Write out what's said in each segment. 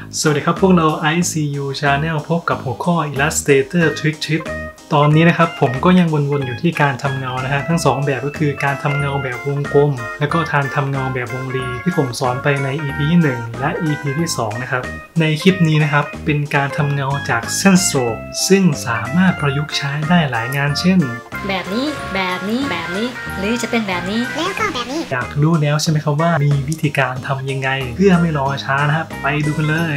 สวัสดีครับพวกเรา ICU Channel พบกับหัวข้อ Illustrator Trick Tip ตอนนี้นะครับผมก็ยังวนๆอยู่ที่การทำเงานะฮะทั้ง2แบบก็คือการทำเงาแบบวงกลมแล้วก็การทำเงาแบบวงรีที่ผมสอนไปใน EP ที่1และ EP ที่2นะครับในคลิปนี้นะครับเป็นการทำเงาจากเส้นสโตรกซึ่งสามารถประยุกต์ใช้ได้หลายงานเช่นแบบนี้หรือจะเป็นแบบนี้แล้วก็แบบนี้อยากรู้แล้วใช่ไหมครับว่ามีวิธีการทำยังไงเพื่อไม่รอช้านะครับไปดูกันเลย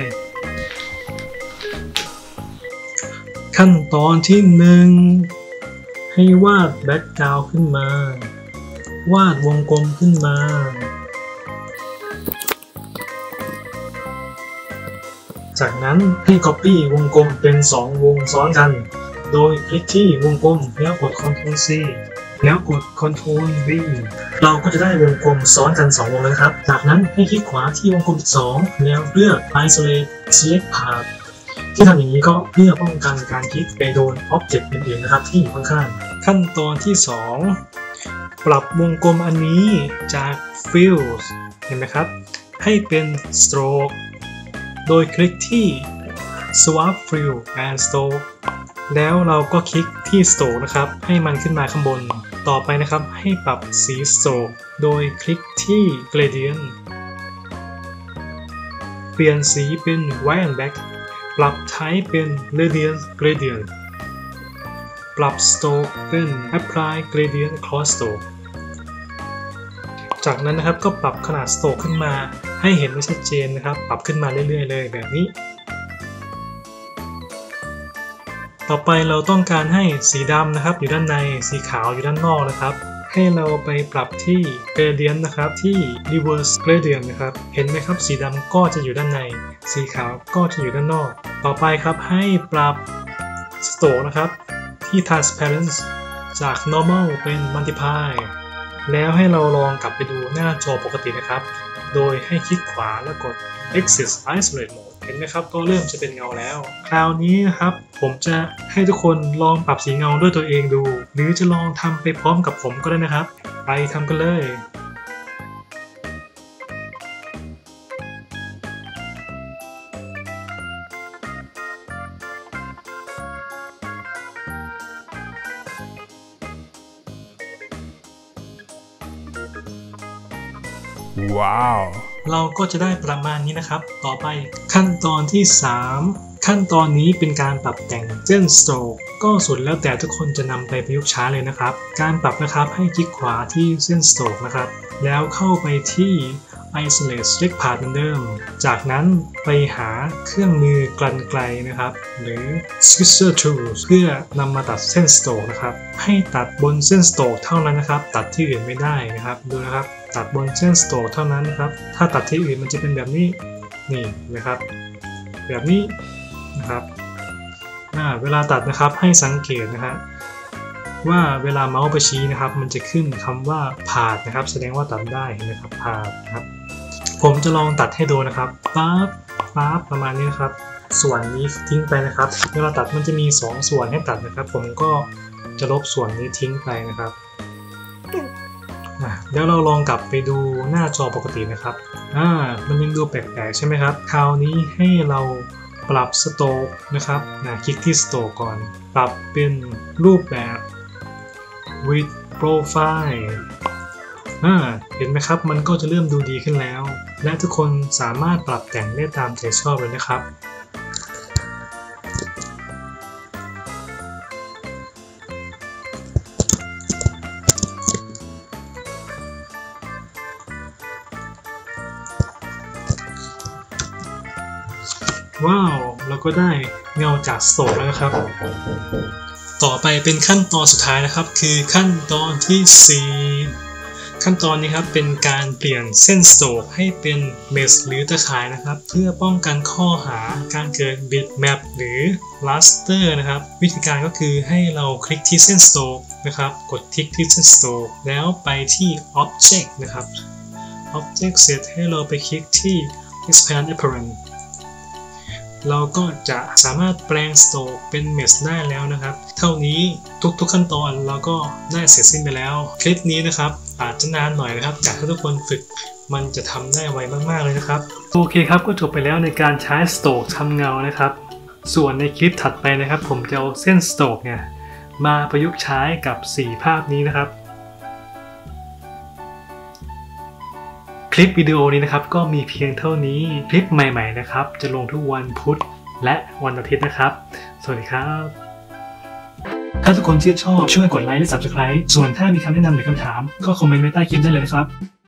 ขั้นตอนที่1ให้วาดแบ็คกราวด์ขึ้นมาวาดวงกลมขึ้นมาจากนั้นให้ Copy วงกลมเป็น2วงซ้อนกันโดยคลิกที่วงกลมแล้วกด Ctrl C แล้วกด Ctrl V เราก็จะได้วงกลมซ้อนกัน2วงเลยครับจากนั้นให้คลิกขวาที่วงกลม2แล้วเลือก Isolate Select Path ที่ทำอย่างนี้ก็เพื่อป้องกันการคลิกไปโดน Object อื่นๆนะครับที่อยู่ข้างๆขั้นตอนที่2ปรับวงกลมอันนี้จาก Fills เห็นไหมครับให้เป็น Stroke โดยคลิกที่ Swap Fill and Stroke แล้วเราก็คลิกที่ Stroke นะครับให้มันขึ้นมาข้างบนต่อไปนะครับให้ปรับสี Stroke โดยคลิกที่ Gradient เปลี่ยนสีเป็น White and Black ปรับ Type เป็น Radiance Gradient ปรับ Stroke เป็น Apply Gradient Cross Stroke จากนั้นนะครับก็ปรับขนาด Stroke ขึ้นมาให้เห็นไม่ชัดเจนนะครับปรับขึ้นมาเรื่อยๆเลยแบบนี้ต่อไปเราต้องการให้สีดำนะครับอยู่ด้านในสีขาวอยู่ด้านนอกนะครับให้เราไปปรับที่ Gradient นะครับที่ Reverse Gradient นะครับเห็นไหมครับสีดำก็จะอยู่ด้านในสีขาวก็จะอยู่ด้านนอกต่อไปครับให้ปรับ Stroke นะครับที่ Transparent จาก Normal เป็น Multiply แล้วให้เราลองกลับไปดูหน้าจอปกตินะครับโดยให้คลิกขวาแล้วกด Exit Isolate Mode เห็นไหมครับก็เริ่มจะเป็นเงาแล้วคราวนี้นะครับผมจะให้ทุกคนลองปรับสีเงาด้วยตัวเองดูหรือจะลองทำไปพร้อมกับผมก็ได้นะครับไปทำกันเลยว้าวเราก็จะได้ประมาณนี้นะครับต่อไปขั้นตอนที่3ขั้นตอนนี้เป็นการปรับแต่งเส้น Stroke ก็สุดแล้วแต่ทุกคนจะนำไปประยุกต์ใช้เลยนะครับการปรับนะครับให้คลิกขวาที่เส้น Stroke นะครับแล้วเข้าไปที่ Isolate Select Path เหมือนเดิมจากนั้นไปหาเครื่องมือกรรไกรนะครับหรือ Scissor Tools เพื่อนำมาตัดเส้น Stroke นะครับให้ตัดบนเส้น Stroke เท่านั้นนะครับตัดที่อื่นไม่ได้นะครับดูนะครับตัดบนเส้น Stroke เท่านั้นนะครับถ้าตัดที่อื่นมันจะเป็นแบบนี้นี่นะครับแบบนี้นะครับเวลาตัดนะครับให้สังเกตนะฮะว่าเวลาเมาส์ไปชี้นะครับมันจะขึ้นคำว่าผ่านนะครับแสดงว่าตัดได้เห็นไหมครับผ่านนะครับผมจะลองตัดให้ดูนะครับปั๊บประมาณนี้นะครับส่วนนี้ทิ้งไปนะครับเวลาตัดมันจะมี2ส่วนให้ตัดนะครับผมก็จะลบส่วนนี้ทิ้งไปนะครับแล้วเราลองกลับไปดูหน้าจอปกตินะครับมันยังดูแปลกๆใช่ไหมครับคราวนี้ให้เราปรับ Stroke นะครับคลิกที่ Stroke ก่อนปรับเป็นรูปแบบ with profile เห็นไหมครับมันก็จะเริ่มดูดีขึ้นแล้วและทุกคนสามารถปรับแต่งได้ตามใจชอบเลยนะครับว้าวเราก็ได้เงาจากสโตรกแล้วนะครับต่อไปเป็นขั้นตอนสุดท้ายนะครับคือขั้นตอนที่4ขั้นตอนนี้ครับเป็นการเปลี่ยนเส้นสโตรกให้เป็นเมชหรือตะข่ายนะครับเพื่อป้องกันข้อหาการเกิดบิตแมปหรือ raster นะครับวิธีการก็คือให้เราคลิกที่เส้นสโตรกนะครับกดคลิกที่เส้นสโตรกแล้วไปที่ Object นะครับ Object เสร็จให้เราไปคลิกที่ Expand Apparentเราก็จะสามารถแปลง Stroke เป็นเมชได้แล้วนะครับเท่านี้ทุกขั้นตอนเราก็ได้เสร็จสิ้นไปแล้วคลิปนี้นะครับอาจจะนานหน่อยนะครับอยากให้ทุกคนฝึกมันจะทำได้ไวมากๆเลยนะครับโอเคครับก็จบไปแล้วในการใช้สโตรกทำเงานะครับส่วนในคลิปถัดไปนะครับผมจะเอาเส้นสโตรกเนี่ยมาประยุกต์ใช้กับ4ภาพนี้นะครับคลิปวิดีโอนี้นะครับก็มีเพียงเท่านี้คลิปใหม่ๆนะครับจะลงทุกวันพุธและวันอาทิตย์นะครับสวัสดีครับถ้าทุกคนชื่นชอบช่วยกดไลค์และ Subscribe ส่วนถ้ามีคำแนะนำหรือคำถามก็คอมเมนต์ไว้ใต้คลิปได้เลยนะครับ